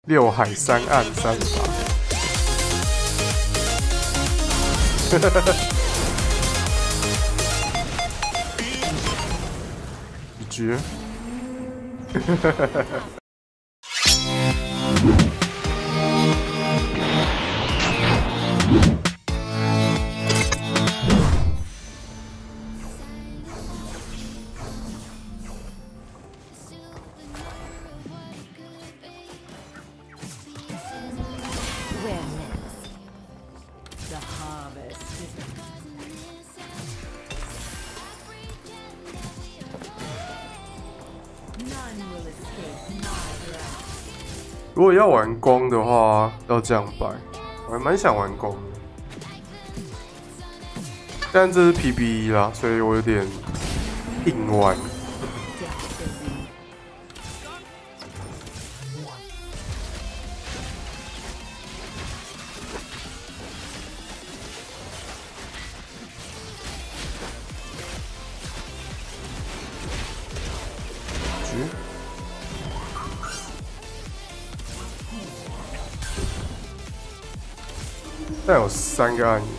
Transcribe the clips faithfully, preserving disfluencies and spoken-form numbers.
六海三岸三法。绝！如果要玩光的话，要这样摆，我还蛮想玩光的，但这是 P B E 啦，所以我有点硬玩。但有三个按钮，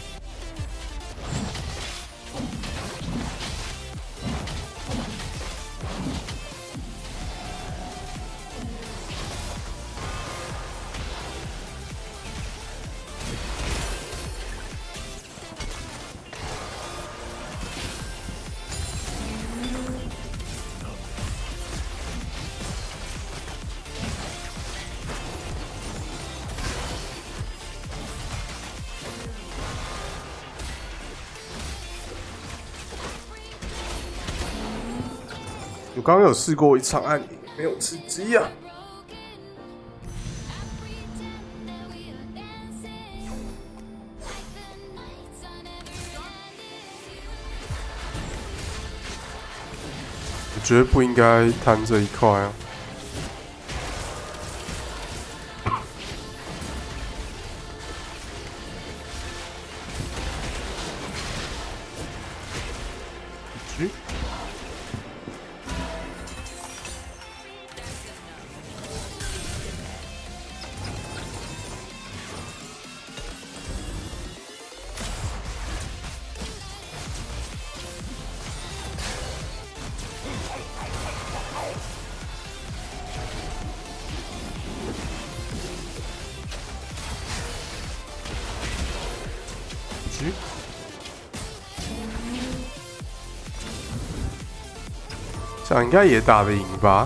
我刚刚有试过一场按钮，没有吃鸡啊。我觉得不应该贪这一块啊。这样应该也打得赢吧？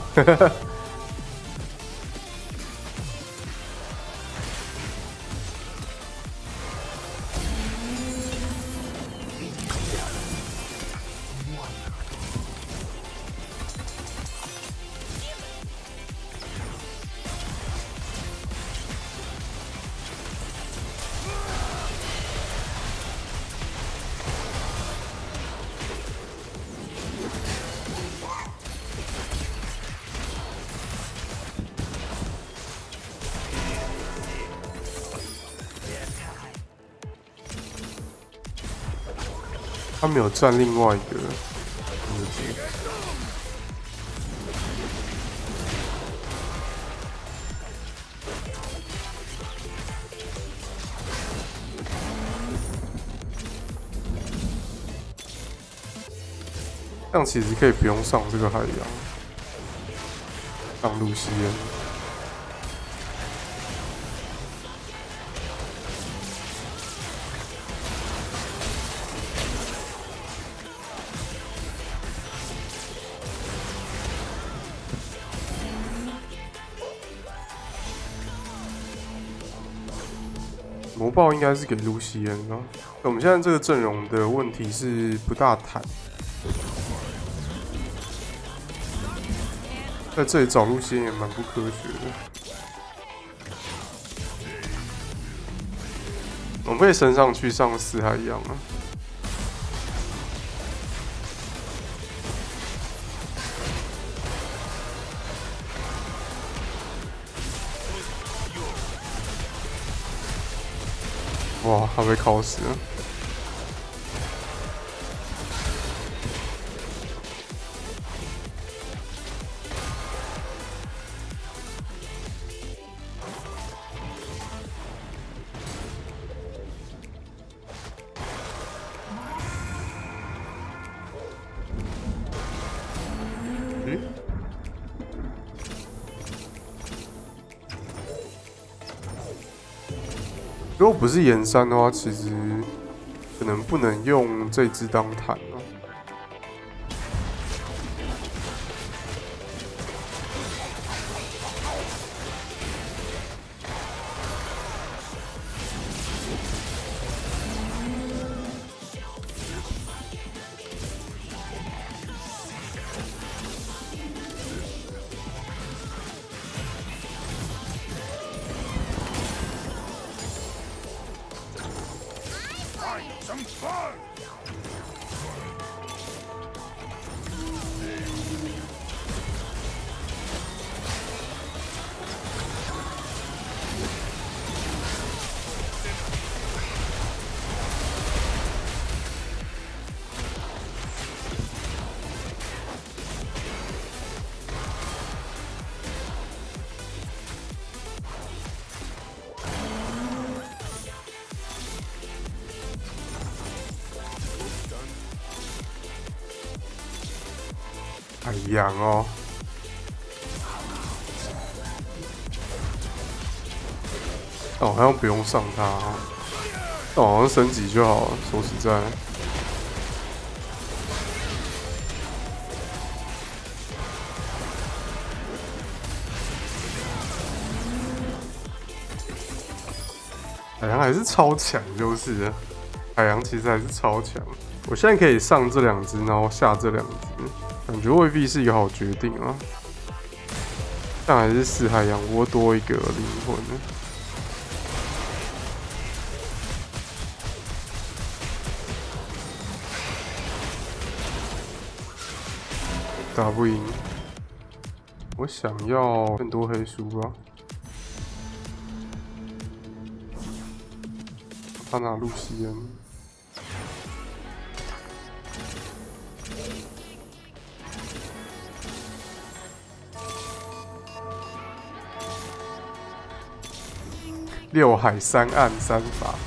他没有站另外一个，这样其实可以不用上这个海洋，上路西恩。魔爆应该是给露西恩啊。我们现在这个阵容的问题是不大坦，在这里找露西恩也蛮不科学的。我们可以升上去上死海洋啊。哇，他被烤死了！ 如果不是岩山的话，其实可能不能用这只当坦哦。海洋哦，哦，好像不用上它，哦，好像升级就好了。说实在，海洋还是超强，就是海洋其实还是超强。我现在可以上这两只，然后下这两只。感觉未必是一个好决定啊，但还是死海洋窝多一个灵魂呢。打不赢，我想要更多黑书吧。他拿露西恩。六海三岸三法，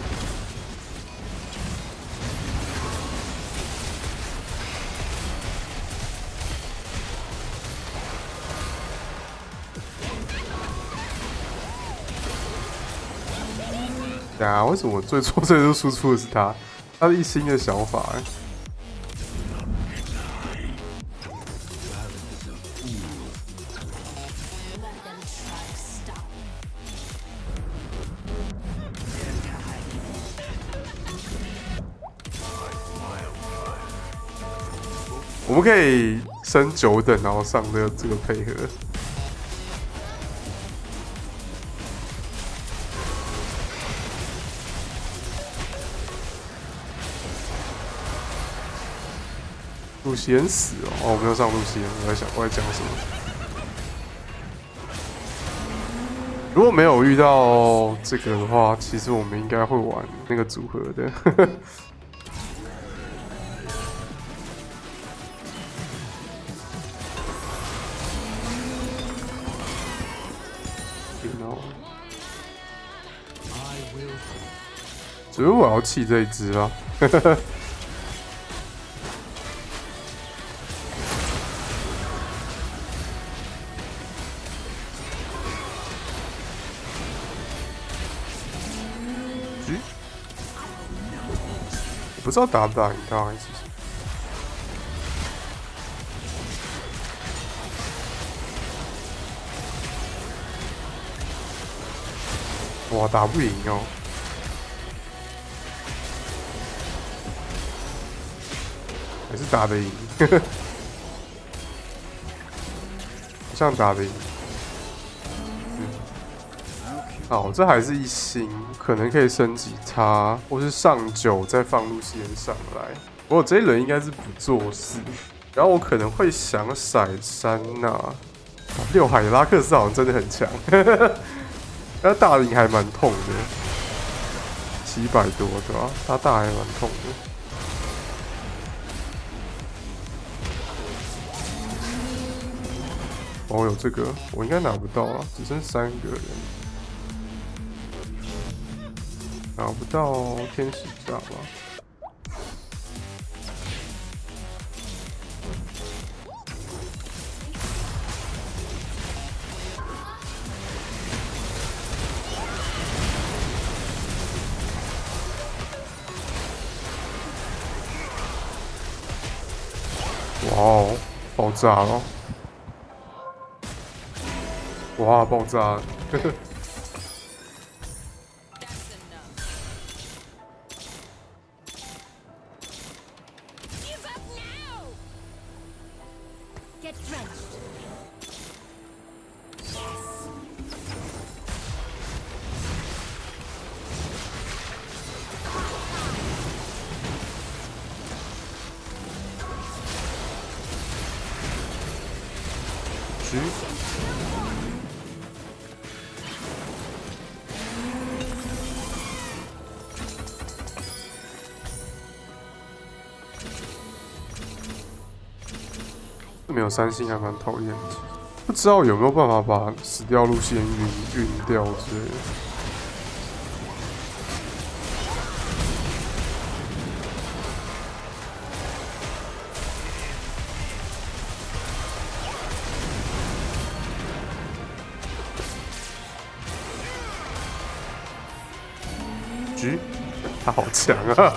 呀，为什么最错最多输出的是他？他是一星的小法哎。我们可以升九等，然后上这个这个配合。露西恩死哦！哦，我没有上露西恩，我在想我在讲什么。如果没有遇到这个的话，其实我们应该会玩那个组合的。只是我要弃这一只啊！嗯，我不知道打不打赢他还是什么？哇，打不赢哦！还是打得赢，好像打得赢。嗯，好，这还是一星，可能可以升级它，或是上九再放路西恩上来。不过这一轮应该是不做事，然后我可能会想甩山呐。六海拉克斯好像真的很强，但大赢还蛮痛的，七百多对吧？他大还蛮痛的。哦，有这个，我应该拿不到啊，只剩三个人，拿不到天使甲吧？ 哦，爆炸了！哇，爆炸了！呵呵。 G 没有三星还蛮讨厌的，不知道有没有办法把死掉路线晕晕掉之类的。 G， 他好强啊！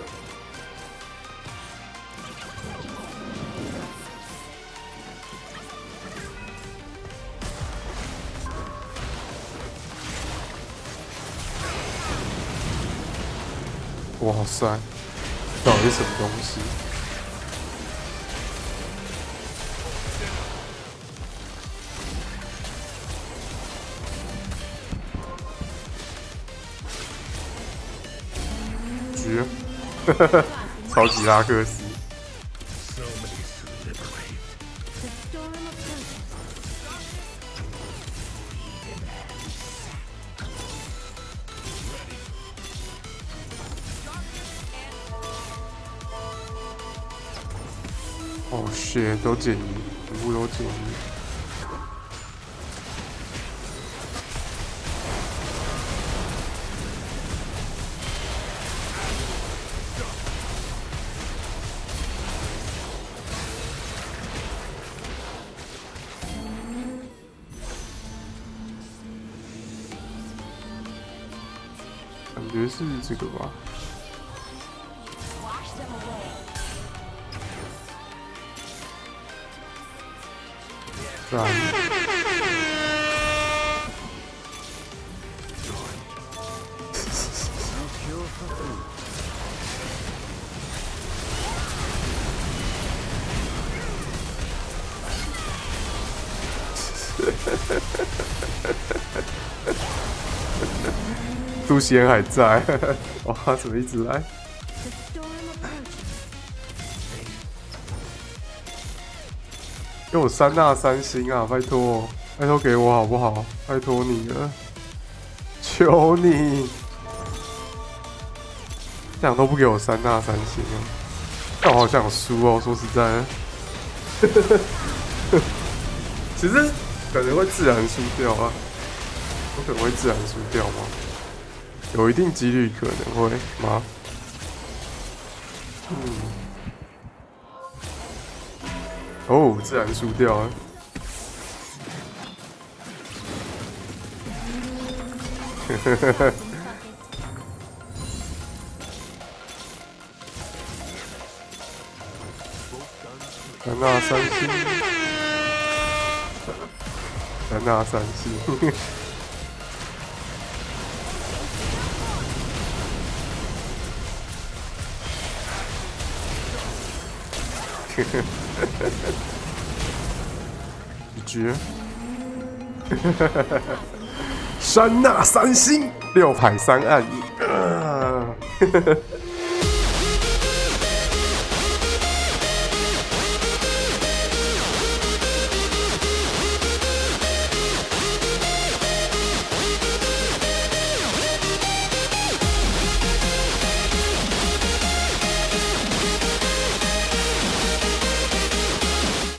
哇塞，到底是什么东西？G， 超级拉克斯。 哦，血都减一，全部都减一。感觉是这个吧。 然杜西恩还在，哇，他怎么一直来？ 给我三大三星啊！拜托，拜托给我好不好？拜托你了，求你！这样都不给我三大三星啊！但我好想输哦，说实在的，其实可能会自然输掉啊，我可能会自然输掉吗？有一定几率可能会吗？嗯。 哦，自然输掉了。三大三星，三大三星。绝！山那三星，六排三暗影。